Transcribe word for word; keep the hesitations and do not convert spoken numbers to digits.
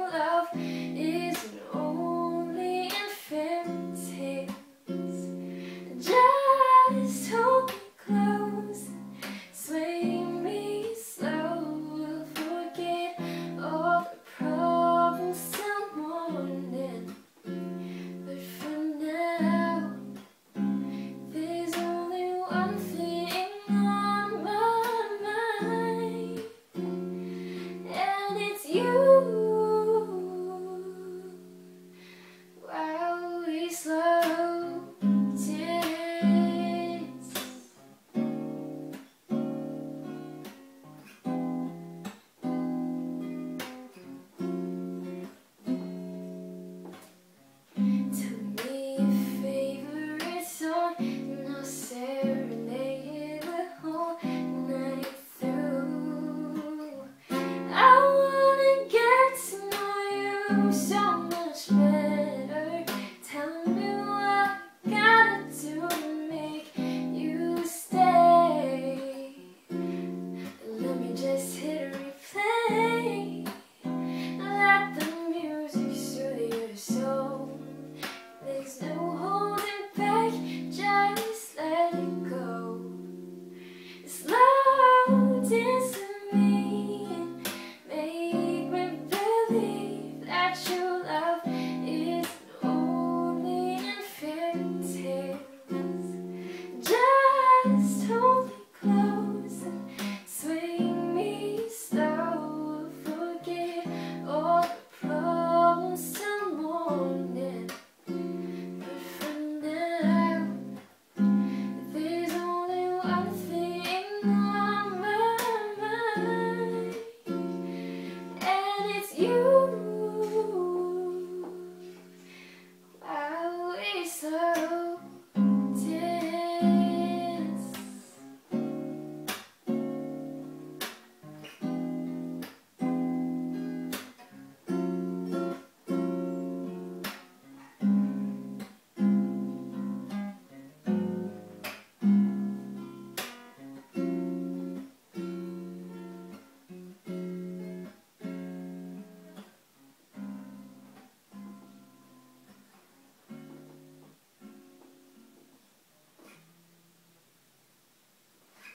love isn't only in fairy tales. Just hold me close, sway me slow, we'll forget all the problems till morning. But for now, there's only one thing on my mind, and it's you. While we slow dance, tell me your favorite song, and I'll serenade the whole night through. I wanna get to know you so much better. Tell me what I gotta do to make you stay. Let me just hit replay. Let the music soothe your soul. There's no holding back, just let it go. Slow dance with me and make me believe that you